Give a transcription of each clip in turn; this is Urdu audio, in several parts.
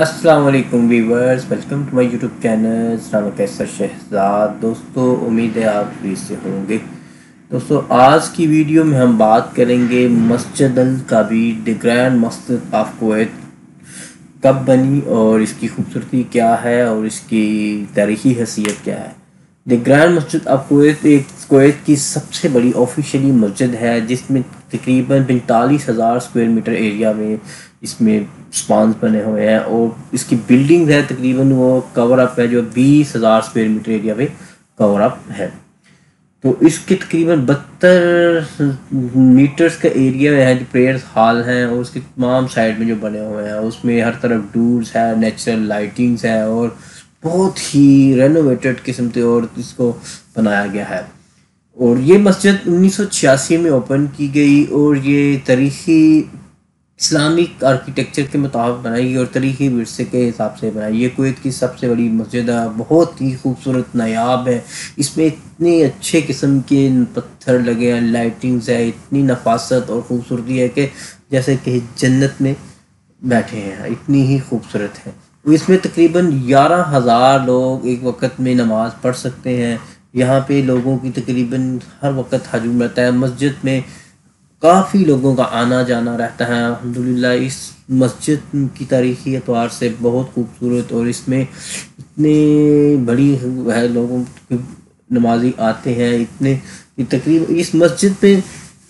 السلام علیکم viewers, welcome to my YouTube channel Islam Kaiser Shahzad. دوستو امید ہے آپ بھی سے ہوں گے۔ دوستو آج کی ویڈیو میں ہم بات کریں گے مسجد الکبیر دی گرینڈ مسجد آف کویت کب بنی اور اس کی خوبصورتی کیا ہے اور اس کی تاریخی حیثیت کیا ہے۔ دی گرینڈ مسجد آف کویت ایک کویت کی سب سے بڑی آفیشیلی مسجد ہے جس میں تقریباً 45,000 اسکوائر میٹر ایریا میں اس میں سپانز بنے ہوئے ہیں، اور اس کی بلڈنگ ہے تقریباً وہ کور اپ ہے جو 20,000 اسکوائر میٹر ایریا میں کور اپ ہے۔ تو اس کے تقریباً 72 میٹرز کا ایریا ہے جو پریئرز ہال ہیں، اور اس کے تمام سائڈ میں جو بنے ہوئے ہیں اس میں ہر طرف ڈورز ہے، نیچرل لائٹنگز ہے، اور بہت ہی رینوویٹڈ قسم سے اور اس کو بنایا گیا ہے۔ اور یہ مسجد 1986 میں اوپن کی گئی، اور یہ تاریخی اسلامک آرکیٹیکچر کے مطابق بنائی گئی اور تاریخی ورثے کے حساب سے بنائی۔ یہ کویت کی سب سے بڑی مسجد ہے، بہت ہی خوبصورت نایاب ہے۔ اس میں اتنے اچھے قسم کے پتھر لگے ہیں، لائٹنگز ہے، اتنی نفاست اور خوبصورتی ہے کہ جیسے کہ جنت میں بیٹھے ہیں، اتنی ہی خوبصورت ہے۔ اس میں تقریباً 11,000 لوگ ایک وقت میں نماز پڑھ سکتے ہیں۔ یہاں پہ لوگوں کی تقریباً ہر وقت ہجوم رہتا ہے، مسجد میں کافی لوگوں کا آنا جانا رہتا ہے۔ الحمدللہ اس مسجد کی تاریخی اعتبار سے بہت خوبصورت، اور اس میں اتنے بڑی ہے، لوگوں کی نمازی آتے ہیں اتنے تقریباً اس مسجد میں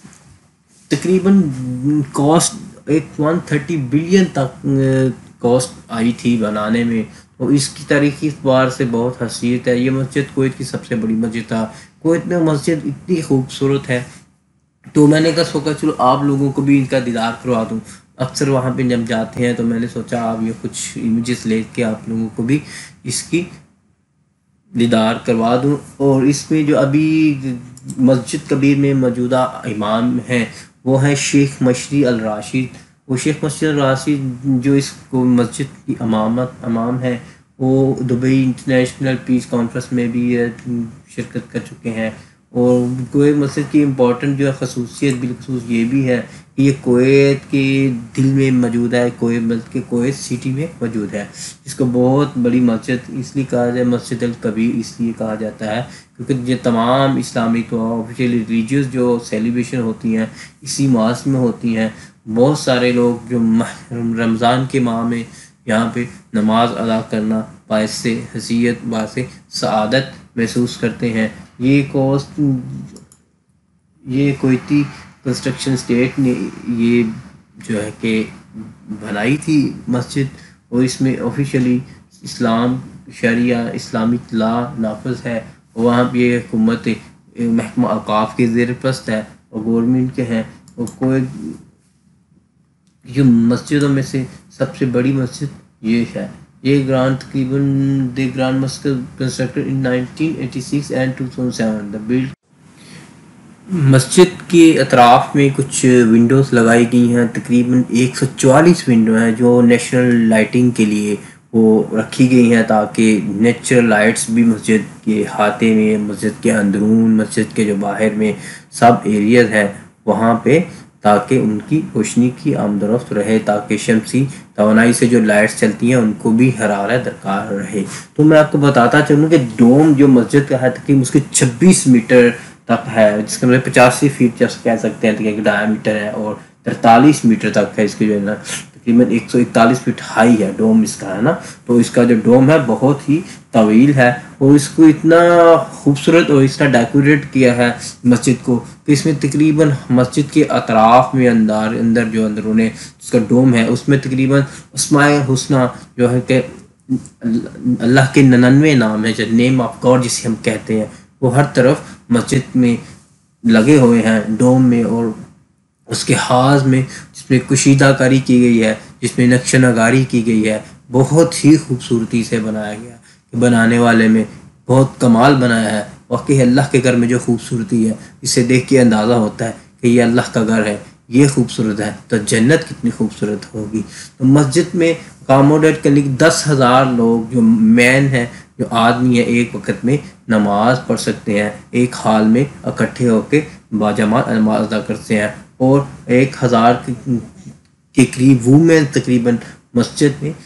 تقریباً کاسٹ 130 بلین تک کاسٹ آئی تھی بنانے میں، تو اس کی تاریخی اعتبار سے بہت حیثیت ہے۔ یہ مسجد کویت کی سب سے بڑی مسجد تھا۔ کویت میں مسجد اتنی خوبصورت ہے تو میں نے کہا سوچا چلو آپ لوگوں کو بھی ان کا دیدار کروا دوں۔ اکثر وہاں پہ جب جاتے ہیں تو میں نے سوچا آپ یہ کچھ امیجز لے کے آپ لوگوں کو بھی اس کی دیدار کروا دوں۔ اور اس میں جو ابھی مسجد کبیر میں موجودہ امام ہیں وہ ہیں شیخ مشری الراشد۔ وہ شیخ مشری الراشد جو اس کو مسجد کی امام ہیں، وہ دبئی انٹرنیشنل پیس کانفرنس میں بھی شرکت کر چکے ہیں۔ اور کویت مسجد کی امپورٹنٹ جو ہے خصوصیت بالخصوص یہ بھی ہے کہ یہ کویت کے دل میں موجود ہے، بلکہ کویت سٹی میں موجود ہے، جس کو بہت بڑی مسجد اس لیے کہا جائے، مسجد الکبیر اس لیے کہا جاتا ہے کیونکہ یہ تمام اسلامک و آفیشیل ریلیجیس جو سیلیبریشن ہوتی ہیں اسی ماسک میں ہوتی ہیں۔ بہت سارے لوگ جو رمضان کے ماہ میں یہاں پہ نماز ادا کرنا باعث حیثیت باعث سعادت محسوس کرتے ہیں۔ یہ کویتی کنسٹرکشن اسٹیٹ نے یہ جو ہے کہ بنائی تھی مسجد، اور اس میں آفیشیلی اسلام شریعہ اسلامک لا نافذ ہے، اور وہاں پہ یہ حکومت محکمہ اوقاف کے زیر پرست ہے اور گورنمنٹ کے ہیں۔ اور کویت جو مسجدوں میں سے سب سے بڑی مسجد یہ ہے۔ یہ تقریباً دی گرانڈ مسجد کنسٹرکٹڈ ان 1986 اینڈ 2007 بلڈ۔ مسجد کے اطراف میں کچھ ونڈوز لگائی گئی ہیں، تقریباً 144 ونڈو ہیں جو نیشنل لائٹنگ کے لیے وہ رکھی گئی ہیں، تاکہ نیچرل لائٹس بھی مسجد کے احاطے میں، مسجد کے اندرون، مسجد کے جو باہر میں سب ایریاز ہیں وہاں پہ، تاکہ ان کی روشنی کی آمد و رفت رہے، تاکہ شمسی توانائی سے جو لائٹس چلتی ہیں ان کو بھی حرارت درکار رہے۔ تو میں آپ کو بتاتا چلوں کہ ڈوم جو مسجد کا ہے تقریباً اس کے 26 میٹر تک ہے، جس کا مطلب 85 فیٹ کہہ سکتے ہیں کہ ڈایا میٹر ہے، اور 43 میٹر تک ہے اس کی جو ہے نا، تقریباً 141 فٹ ہائی ہے ڈوم اس کا، ہے نا۔ تو اس کا جو ڈوم ہے بہت ہی طویل ہے، اور اس کو اتنا خوبصورت اور اس طرح ڈیکوریٹ کیا ہے مسجد کو کہ اس میں تقریباً مسجد کے اطراف میں اندر جو اندرون اس کا ڈوم ہے اس میں تقریباً اسماء الحسنی جو ہے کہ اللہ کے 99 نام ہیں، جو نیم آف گاڈ جسے ہم کہتے ہیں، وہ ہر طرف مسجد میں لگے ہوئے ہیں ڈوم میں، اور اس کے حاض میں جس میں کشیدہ کاری کی گئی ہے، جس میں نقش نگاری کی گئی ہے، بہت ہی خوبصورتی سے بنایا گیا کہ بنانے والے میں بہت کمال بنایا ہے۔ واقعی اللہ کے گھر میں جو خوبصورتی ہے اسے دیکھ کے اندازہ ہوتا ہے کہ یہ اللہ کا گھر ہے، یہ خوبصورت ہے تو جنت کتنی خوبصورت ہوگی۔ تو مسجد میں اکاموڈیٹ کرنے کی 10,000 لوگ جو مین ہیں، جو آدمی ہیں، ایک وقت میں نماز پڑھ سکتے ہیں، ایک ہال میں اکٹھے ہو کے باجماعت نماز ادا کرتے ہیں، اور 1,000 کے قریب وومن تقریباً مسجد میں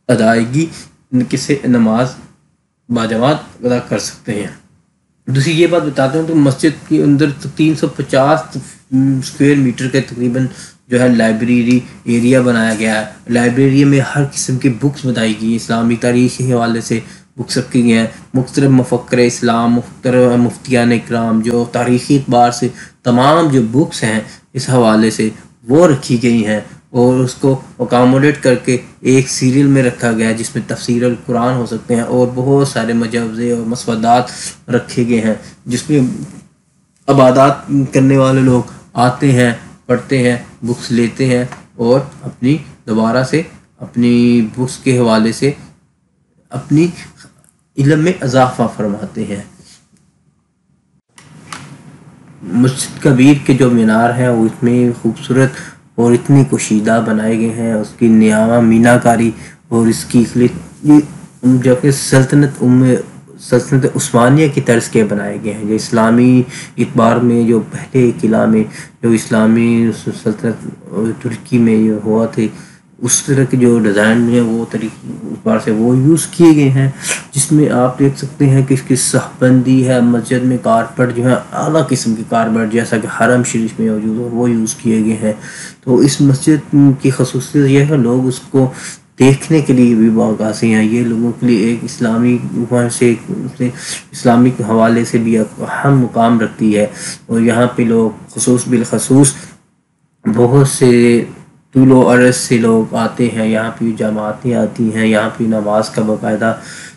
ادائیگی کسی نماز باجماعت ادا کر سکتے ہیں۔ دوسری یہ بات بتاتے ہوں تو مسجد کے اندر 350 اسکوائر میٹر کے تقریباً جو ہے لائبریری ایریا بنایا گیا ہے۔ لائبریری میں ہر قسم کی بکس بتائی گئی ہیں، اسلامی تاریخ کے حوالے سے بکس رکھی گئی ہیں، مختلف مفکر اسلام، مختلف مفتیان اکرام جو تاریخی اعتبار سے تمام جو بکس ہیں اس حوالے سے وہ رکھی گئی ہیں، اور اس کو اکاموڈیٹ کر کے ایک سیریل میں رکھا گیا ہے جس میں تفسیر القرآن ہو سکتے ہیں، اور بہت سارے مجوزے اور مسودات رکھے گئے ہیں جس میں عبادات کرنے والے لوگ آتے ہیں، پڑھتے ہیں، بکس لیتے ہیں اور اپنی دوبارہ سے اپنی بکس کے حوالے سے اپنی علم میں اضافہ فرماتے ہیں۔ مسجد کبیر کے جو مینار ہیں وہ اتنے خوبصورت اور اتنی کشیدہ بنائے گئے ہیں، اس کی نیامہ میناکاری اور اس کی جو کہ سلطنت عثمانیہ کی طرز کے بنائے گئے ہیں، جو اسلامی اعتبار میں جو پہلے قلعہ میں جو اسلامی سلطنت ترکی میں جو ہوا تھے اس طرح کے جو ڈیزائن میں وہ طریقے اعتبار سے وہ یوز کیے گئے ہیں، جس میں آپ دیکھ سکتے ہیں کہ اس کی صف بندی ہے، مسجد میں کارپٹ جو ہے اعلیٰ قسم کے کارپٹ جیسا کہ حرم شریف میں موجود ہے وہ یوز کیے گئے ہیں۔ تو اس مسجد کی خصوصیت یہ ہے لوگ اس کو دیکھنے کے لیے بھی باقاعدہ ہیں، یہ لوگوں کے لیے ایک اسلامی حوالے سے بھی اہم مقام رکھتی ہے، اور یہاں پہ لوگ بالخصوص بہت سے طول و عرض سے لوگ آتے ہیں، یہاں پہ جماعتیں آتی ہیں، یہاں پہ نماز کا باقاعدہ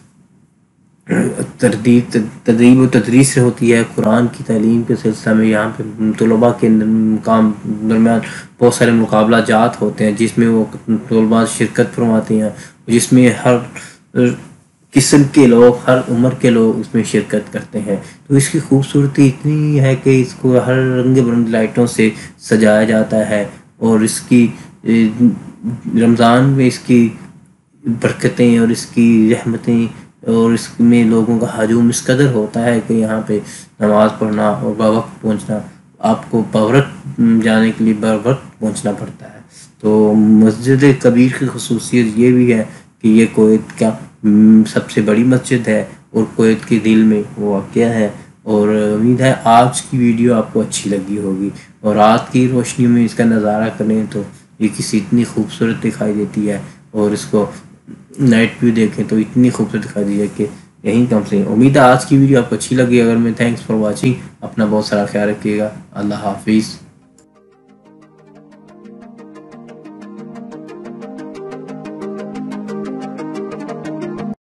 تدریب و تدریس ہوتی ہے، قرآن کی تعلیم کے سلسلہ میں یہاں پہ طلباء کے درمیان بہت سارے مقابلہ جات ہوتے ہیں جس میں وہ طلباء شرکت فرماتے ہیں، جس میں ہر قسم کے لوگ، ہر عمر کے لوگ اس میں شرکت کرتے ہیں۔ تو اس کی خوبصورتی اتنی ہے کہ اس کو ہر رنگ برنگ لائٹوں سے سجایا جاتا ہے، اور اس کی رمضان میں اس کی برکتیں اور اس کی رحمتیں اور اس میں لوگوں کا ہجوم اس قدر ہوتا ہے کہ یہاں پہ نماز پڑھنا اور بوقت پہنچنا، آپ کو بوقت جانے کے لیے بوقت پہنچنا پڑتا ہے۔ تو مسجد کبیر کی خصوصیت یہ بھی ہے کہ یہ کویت کا سب سے بڑی مسجد ہے اور کویت کے دل میں وہ واقع ہے، اور امید ہے آج کی ویڈیو آپ کو اچھی لگی ہوگی، اور رات کی روشنی میں اس کا نظارہ کریں تو یہ کسی اتنی خوبصورت دکھائی دیتی ہے، اور اس کو نائٹ ویو دیکھیں تو اتنی خوبصورت دکھائی دی ہے کہ یہیں کم سے امید ہے آج کی ویڈیو آپ کو اچھی لگی۔ اگر میں تھینکس فار واچنگ، اپنا بہت سارا خیال رکھیے گا، اللہ حافظ۔